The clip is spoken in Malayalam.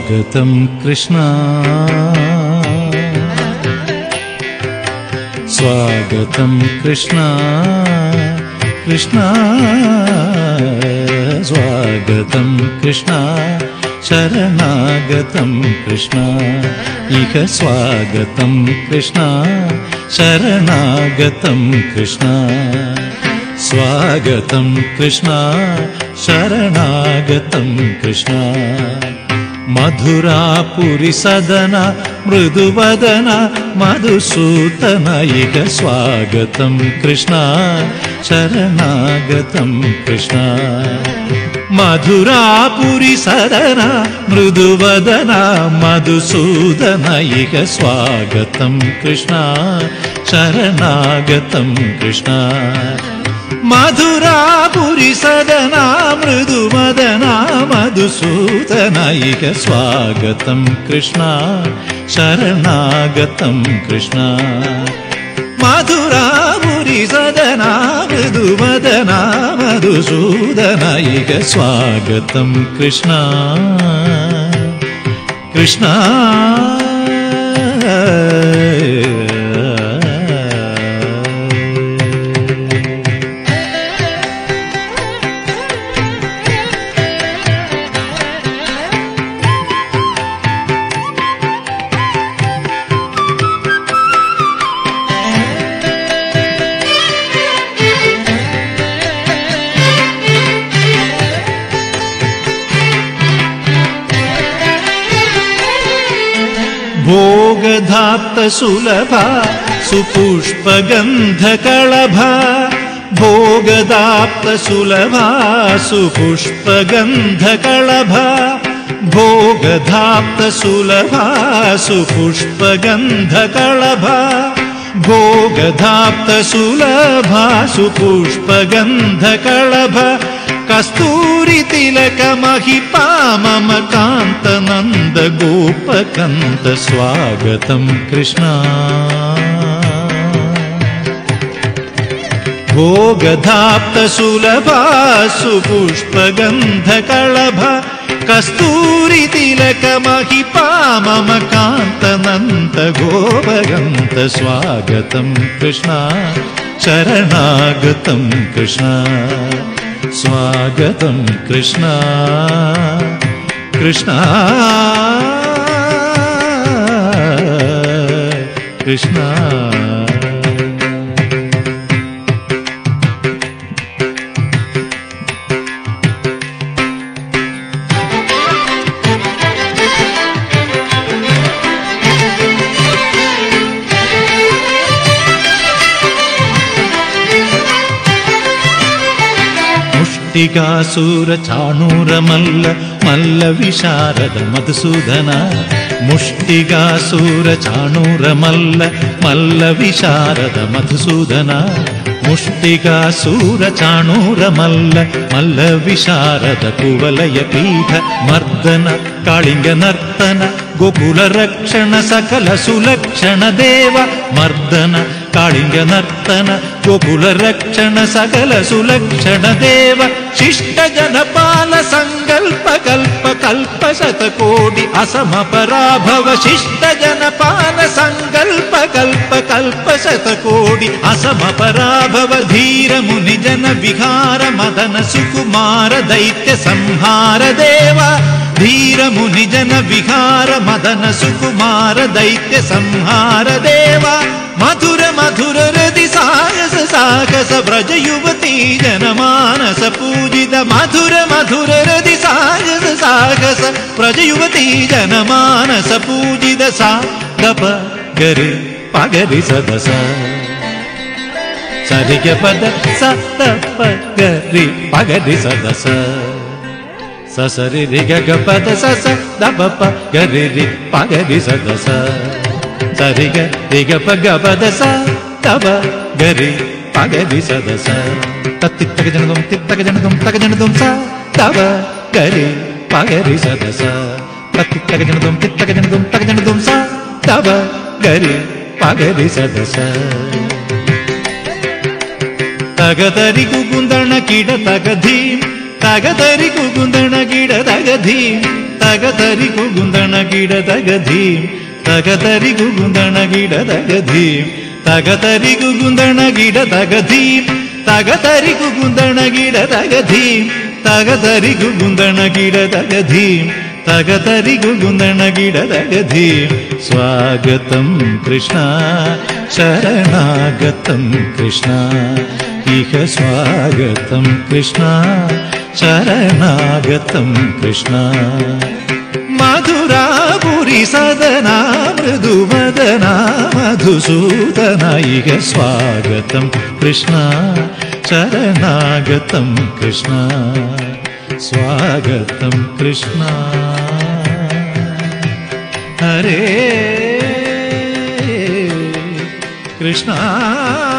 स्वागतं कृष्ण स्वागतं कृष्ण कृष्ण स्वागतं कृष्ण शरणागतं कृष्ण इह स्वागतं कृष्ण शरणागतं कृष्ण स्वागतं कृष्ण शरणागतं कृष्ण मधुरापुरी सदन मृदुवदन मधुसूदन इह स्वागतं कृष्ण शरणागतं कृष्ण मधुरापुरी सदन मृदुवदन मधुसूदन इह स्वागतं कृष्ण शरणागतं कृष्ण मधुरापुरी सदन मृदुवदन मधुसूदन इह स्वागतं कृष्ण शरणागतं कृष्ण मधुरापुरी सदन मृदुवदन मधुसूदन इह स्वागतं कृष्ण कृष्ण भोगधाप्त सुलभा सुपुष्पगन्धकळभा भोगधाप्त सुलभा सुपुष्पगन्धकळभा भोगधाप्त सुलभा सुपुष्पगन्धकळभा भोगधाप्त सुलभा सुपुष्पगन्धकळभा कस्तूरी तिलक महिपा मम कांत नंद गोपकंद स्वागतं कृष्ण भोगधाप्त सुलभा सुपुष्पगन्धकळभा कस्तूरी तिलक महिपा मम कांत नंद गोपकंद स्वागतं कृष्ण शरणागतं कृष्ण स्वागतं कृष्ण कृष्ण कृष्ण मुष्टिकासुर चाणूर मल्ल मल्ल विशारद मधुसूदन मुष्टिकासुर चाणूर मल्ल मल्ल विशारद मधुसूदन मुष्टिकासुर चाणूर मल्ल मल्ल विशारद कुवलय पीठ मर्दन कालिंग नर्तन गोकुल रक्षण सकल सुलक्षण देव मर्दन कालिंग नर्तन गोकुल रक्षण सकल सुलक्षण देव शिष्ट जनपाल संकल्प कल्प कल्प शतकोटि असम पराभव शिष्ट जनपाल संकल्प कल्प कल्प शतकोटि असम पराभव धीर मुनि जन विहार मदन सुकुमार दैत्य संहार देव धीर मुनि जन विहार मदन सुकुमार दैत्य संहार देव मधुर मधुर हृदि साहस साहस ब्रज युवती जनमानस पूजित मधुर मधुर हृदि साहस साहस ब्रज युवती जनमानस पूजित सा दप गरि पगरि सदस सरिग पद स दप गरि पगरि सदस ससरि रि ग पद स दप प गरि रि पगरि सदस सरि ग रि ग प ग पद स दप गरि पगरि सदस तत्तित्तक जनदुम तित्तक जनदुम तक जनदुम स दप गरि पगरि सदस तत्तित्तक जनदुम तित्तक जनदुम तक जनदुम स दप गरि पगरि सदस तगदरि कुकुंदण कीड तगधीम तगदरि कुकुंदण कीड तगधीम തകതരി കുകുന്ദണ ഗിട തകധീം തകതരി കുകുന്ദണ ഗിട തകധീം തകതരി കുകുന്ദണ ഗിട തകധീം തകതരി കുകുന്ദണ ഗിട തകധീം തകതരി കുകുന്ദണ ഗിട തകധീം തകതരി കുകുന്ദണ ഗിട തകധീം സ്വാഗതം കൃഷ്ണ ശരണാഗതം കൃഷ്ണ ഇഹ സ്വാഗതം കൃഷ്ണ ശരണാഗതം കൃഷ്ണ മധുരാപുരി സദനാ മൃദുവദനാ മധുസൂദന ഇഹ സ്വാഗതം കൃഷ്ണ ശരണാഗതം കൃഷ്ണ സ്വാഗതം കൃഷ്ണ ഹരേ കൃഷ്ണ